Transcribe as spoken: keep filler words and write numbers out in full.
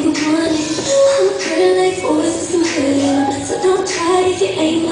you want it. I'm pretty like voices in heaven, so don't try if you ain't